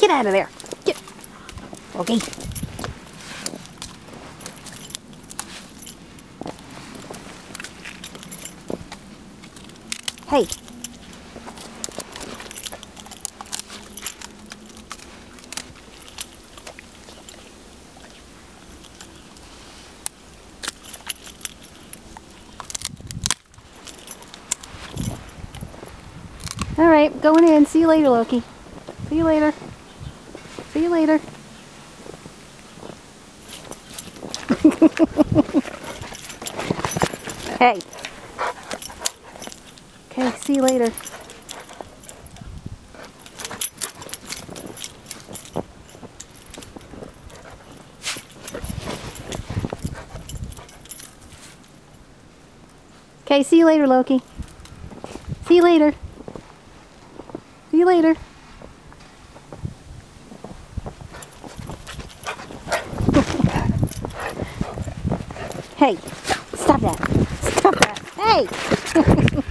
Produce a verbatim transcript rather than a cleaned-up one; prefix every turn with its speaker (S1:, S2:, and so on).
S1: Get out of there. Get. Okay. Hey. All right, going in. See you later, Loki. See you later. See you later. Hey. Okay, see you later. Okay, see you later, Loki. See you later. See you later. Hey, stop that. Stop that. Hey!